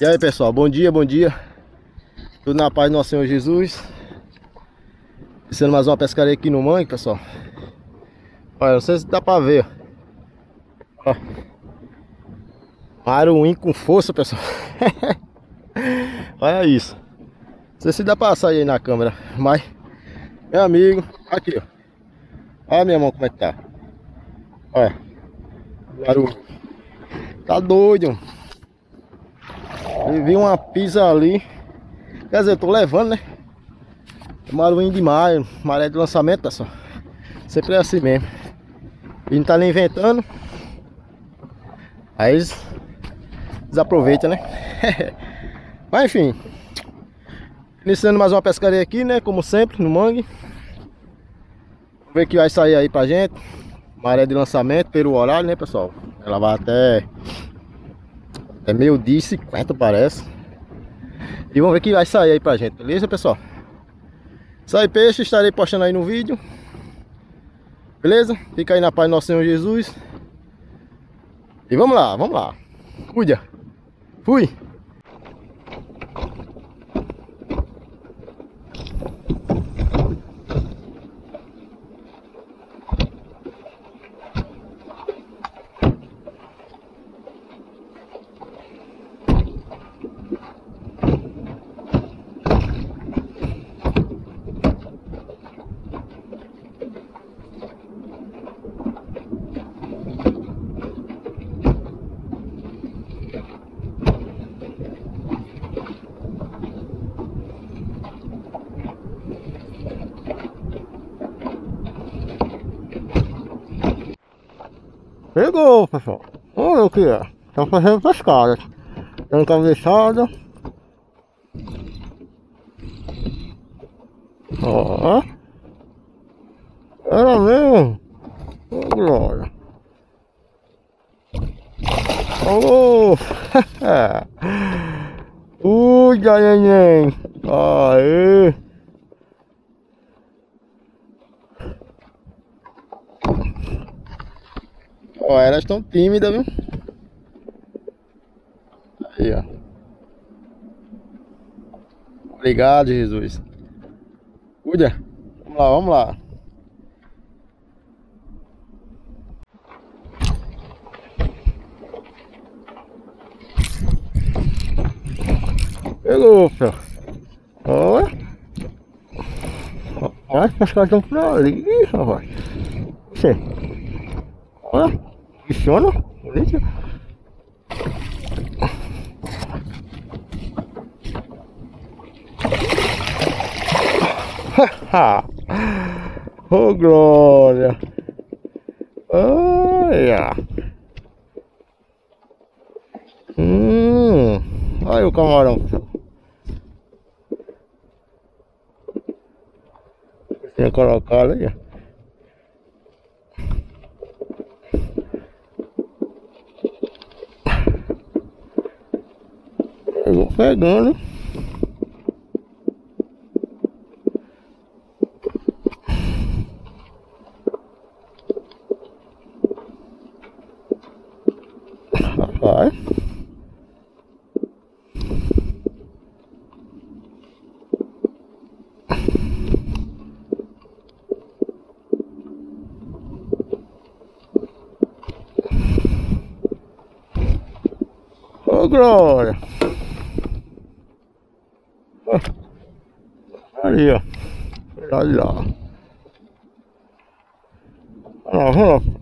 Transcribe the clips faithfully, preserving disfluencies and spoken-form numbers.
E aí pessoal, bom dia, bom dia. Tudo na paz do nosso Senhor Jesus. Iniciando mais uma pescaria aqui no mangue, pessoal. Olha, não sei se dá pra ver. Ó, maruim com força, pessoal. Olha isso. Não sei se dá pra sair aí na câmera, mas meu amigo, aqui ó. Olha a minha mão como é que tá. Olha, maruim. Tá doido. Eu vi uma pisa ali. Quer dizer, eu tô levando, né? Maruim demais, maré de lançamento, pessoal. Sempre é assim mesmo. E não tá nem inventando. Aí eles desaproveitam, né? Mas enfim, iniciando mais uma pescaria aqui, né? Como sempre, no mangue. Vamos ver o que vai sair aí pra gente. Maré de lançamento pelo horário, né, pessoal? Ela vai até É meio-dia e cinquenta, parece. E vamos ver o que vai sair aí pra gente, beleza, pessoal? Sai peixe, estarei postando aí no vídeo. Beleza? Fica aí na paz do nosso Senhor Jesus. E vamos lá, vamos lá. Cuida. Fui. Pegou, pessoal. Olha o que é. Estão fazendo pescada. Dando cabeçada. Ó. Era mesmo. Oh, glória. Oh. Ui, neném. Aê. Ó, elas estão tímidas, viu? Aí, ó. Obrigado, Jesus. Cuida. Vamos lá, vamos lá. Pegou, filho. Olha. Olha, os caras estão por ali, rapaz. Você. Olha. Funciona? Bonito. Oh, glória. Olha. Hum. Olha o camarão. Tinha colocado aí. Eu vou pegando. Rapaz. Ô, glória. Ali, ó. Olha lá. Vamos lá, vamos lá.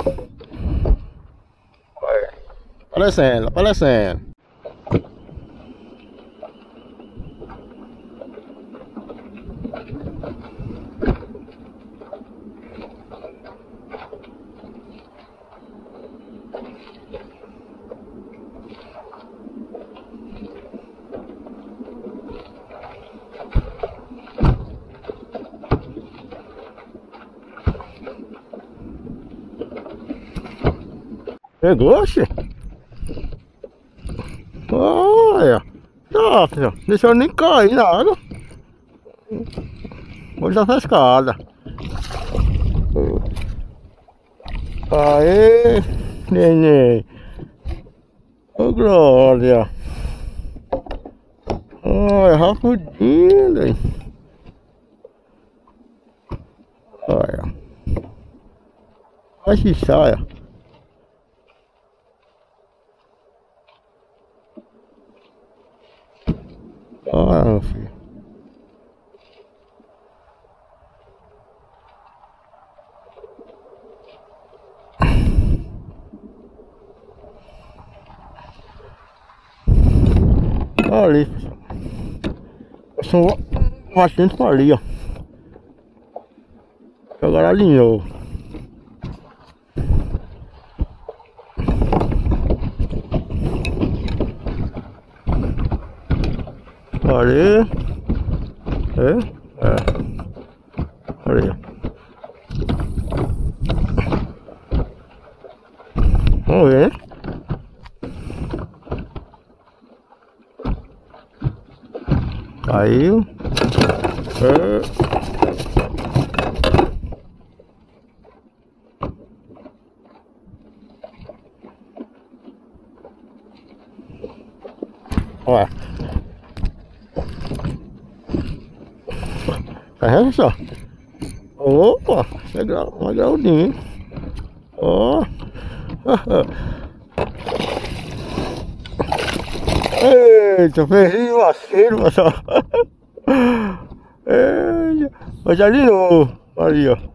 Aparecendo, aparecendo. Pegou, xe? Olha. Tá, filho. Deixa eu nem cair na água. Vou dar pescada. Aê, neném. Ô, glória. Olha, rapidinho, daí. Olha. Olha que saia. Olha, meu filho. Olha ali. São bastante para ali, ó. Agora alinhou. Ali. É, é. Ali. Vamos ver, né? Caiu. É. Olha. Carrega só. Opa, legal, uma graudinha, hein? Ó. Eita, perdi o vacilo, pessoal. Eita, mas ali não. Ali, ó.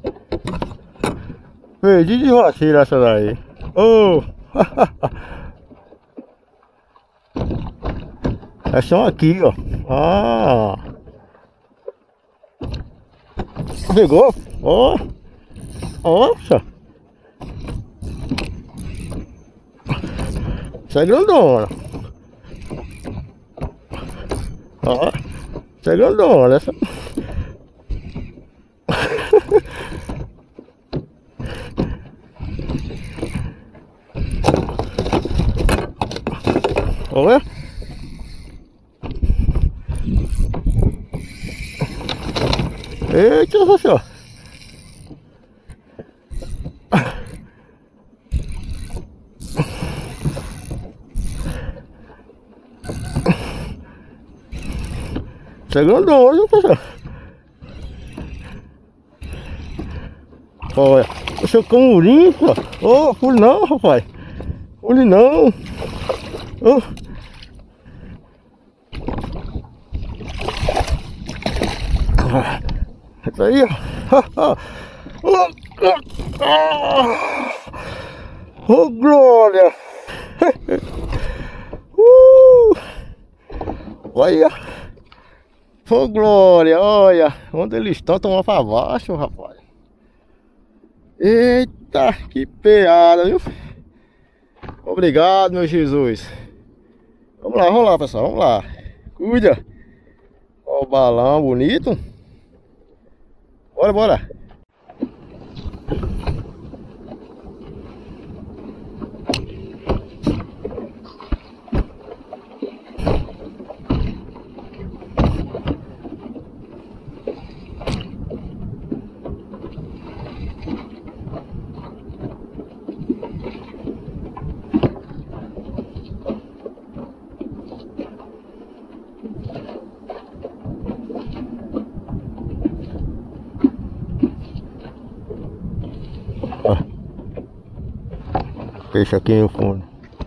Perdi de vacilo essa daí. Oh. Essas são aqui, ó. Ah. Pegou? Ó. Nossa. Essa é grandona. Ó. Essa é grandona. Essa. Olha. Eita, pessoal. Chegando hoje, pessoal. Olha, o seu camurim, pô. Ô, oh, fule não, rapaz. Fule não. Oh. Isso aí, ó. Oh, glória. uh. Olha. Oh, glória, olha. Onde eles estão, estão pra baixo, rapaz. Eita, que peada, viu? Obrigado, meu Jesus. Vamos lá, vamos lá, pessoal, vamos lá. Cuida. Olha o balão bonito. Bora, bora. Peixe aqui no fundo.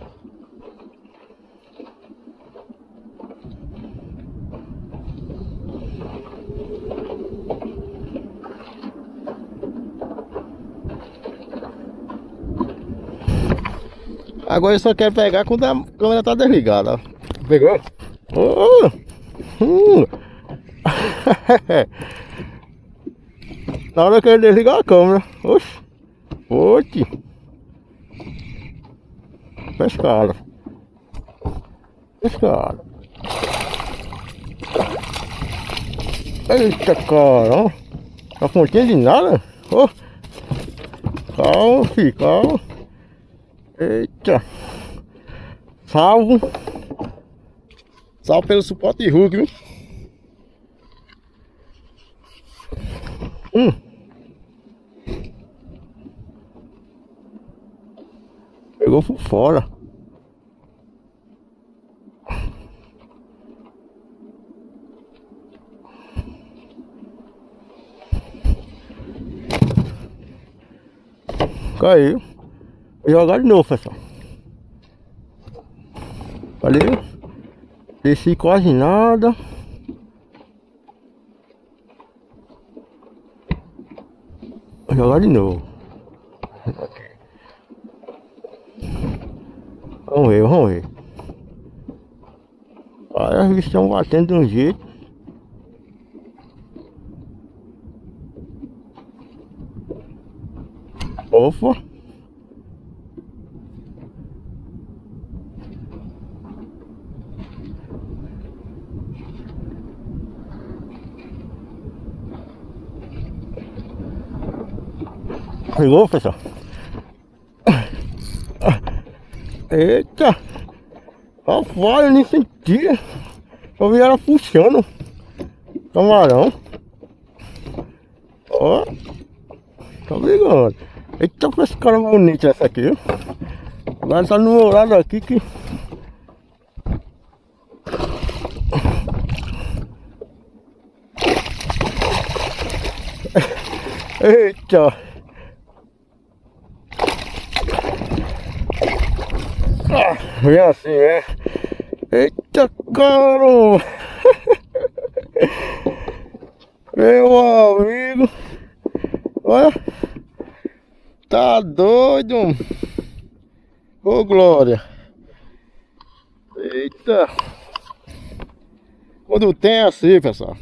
Agora eu só quero pegar quando a câmera tá desligada. Pegou? Oh! Hum. Na hora que ele desligar a câmera. Oxi! Oxi! Pescado. Pescado. Eita, cara. A fontinha de nada. Oh. Calma, filho, calma. Eita. Salvo. Salvo pelo suporte Hulk, viu? Hum. Pegou por fora. Caiu. Vou jogar de novo, pessoal. Valeu. Desci quase nada. Vou jogar de novo. Vamos ver, vamos ver. Aí as bichas estão batendo de um jeito. Opa. Pegou, pessoal? Eita! Rapaz, eu nem sentia. Só vi ela puxando. Camarão. Ó. Tá brigando. Eita, com esse cara bonito essa aqui, viu? Agora tá no meu lado aqui que... Eita! Ah, vem assim, é. Eita, caramba! Meu amigo! Olha! Tá doido! Ô, glória! Eita! Quando tem assim, pessoal.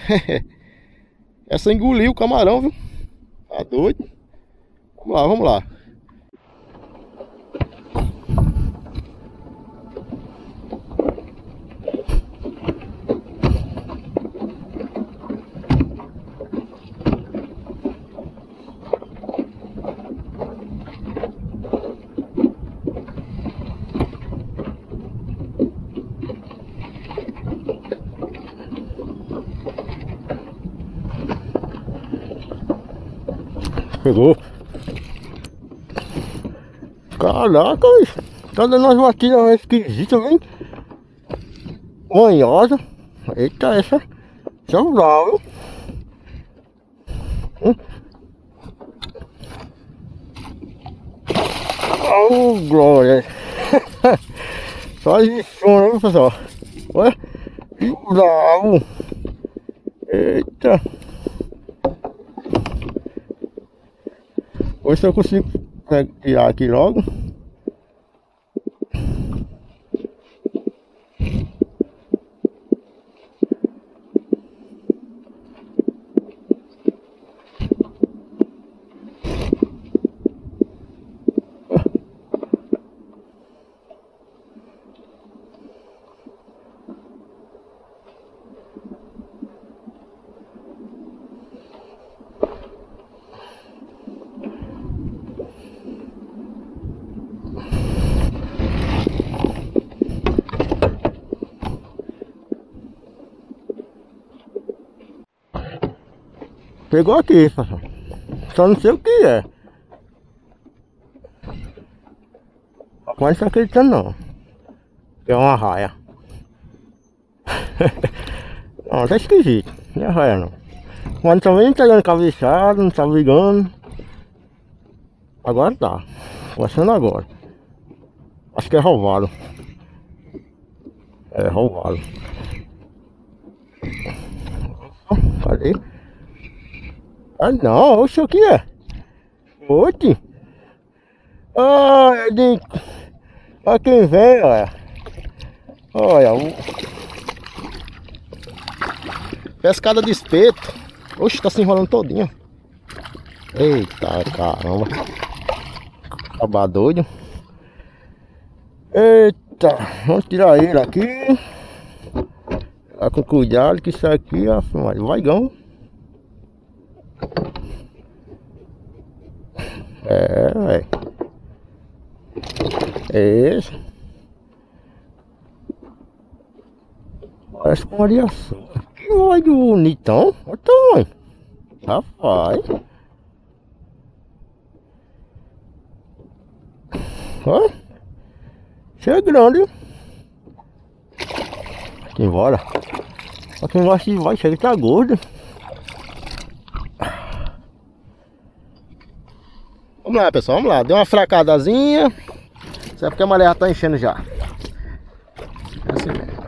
Essa engoliu o camarão, viu? Tá doido? Vamos lá, vamos lá. Pegou. Caraca, tá dando umas batidas esquisitas, hein? Manhosa. Eita, essa. Essa é brava, viu? Hum. Oh, glória. Só de sono, viu, pessoal? Olha. Que bravo. Eita. Vou ver se eu consigo tirar aqui logo. Pegou aqui, pessoal. Só não sei o que é. Mas não estou acreditando não. É uma raia. Não, tá esquisito. Não é raia não. Mas também não tá dando cabeçada, não tá brigando. Agora tá. Começando agora. Acho que é roubado. É roubado. Cadê? Ah não, oxe, o que é? Oxe. Ah, é de... Olha quem vem, olha. Olha. O... Pescada de espeto. Oxe, tá se enrolando todinho. Eita, caramba. Acaba doido. Eita, vamos tirar ele aqui. Tá com cuidado que isso aqui, ó, vai gão. É, velho. É esse. Parece com uma de açúcar. Que olho bonitão. Olha o tamanho. Rapaz. Olha. Isso é grande. Aqui embora. Pra quem gosta de vai, chega que tá gordo. Vamos lá, pessoal, vamos lá. Deu uma fracadazinha. Isso é porque a maré já tá enchendo já. É assim mesmo.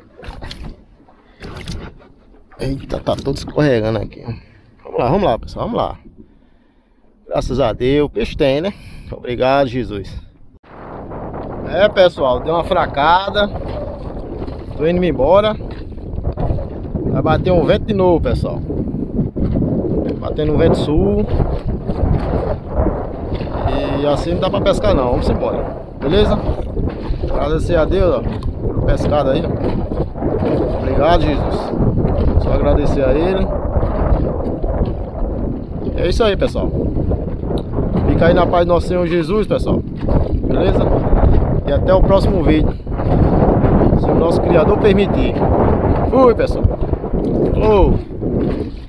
Eita, tá todo escorregando aqui. Vamos lá, vamos lá, pessoal, vamos lá. Graças a Deus, o peixe tem, né? Obrigado, Jesus. É, pessoal, deu uma fracada. Tô indo embora. Vai bater um vento de novo, pessoal. Batendo um vento sul. E assim não dá pra pescar não. Vamos embora. Beleza? Agradecer a Deus, ó, por pescada aí, ó. Obrigado, Jesus. Só agradecer a Ele. É isso aí, pessoal. Fica aí na paz do nosso Senhor Jesus, pessoal. Beleza? E até o próximo vídeo, se o nosso Criador permitir. Fui, pessoal. Oh.